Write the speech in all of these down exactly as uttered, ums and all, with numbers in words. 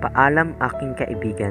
Paalam aking kaibigan.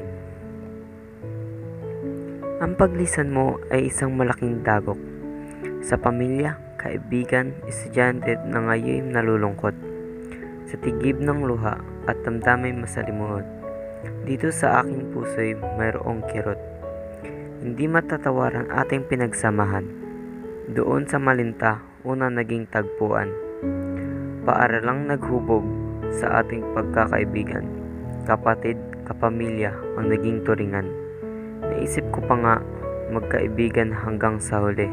Ang paglisan mo ay isang malaking dagok sa pamilya, kaibigan, estudyante na ngayon nalulungkot, sa tigib ng luha at damdamay masalimuot. Dito sa aking puso'y mayroong kirot, hindi matatawaran ating pinagsamahan. Doon sa Malinta, una naging tagpuan, paaralang naghubog sa ating pagkakaibigan. Kapatid, kapamilya ang naging turingan. Naisip ko pa nga magkaibigan hanggang sa huli.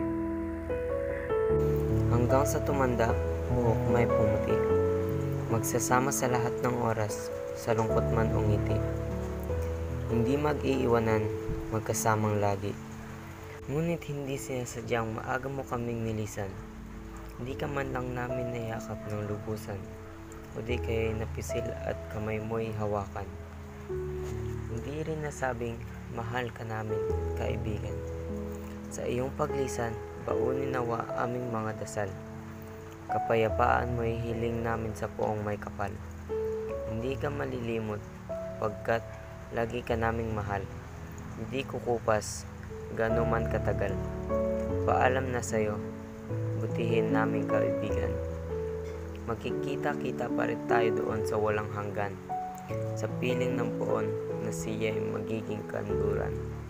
Hanggang sa tumanda, buhok may pumuti. Magsasama sa lahat ng oras, sa lungkot man o ngiti. Hindi mag-iiwanan, magkasamang lagi. Ngunit hindi sinasadyang maaga mo kaming nilisan. Hindi ka man lang namin nayakap ng lubusan, o di kaya'y napisil at kamay mo'y hawakan. Hindi rin nasabing mahal ka namin, kaibigan. Sa iyong paglisan, baunin nawa aming mga dasal. Kapayapaan mo'y hiling namin sa poong may kapal. Hindi ka malilimot, pagkat lagi ka naming mahal. Hindi kukupas, gano'n man katagal. Paalam na sa'yo, butihin naming kaibigan. Magkikita-kita pa rin tayo doon sa walang hanggan, sa piling ng poon na siya'y magiging kanluran.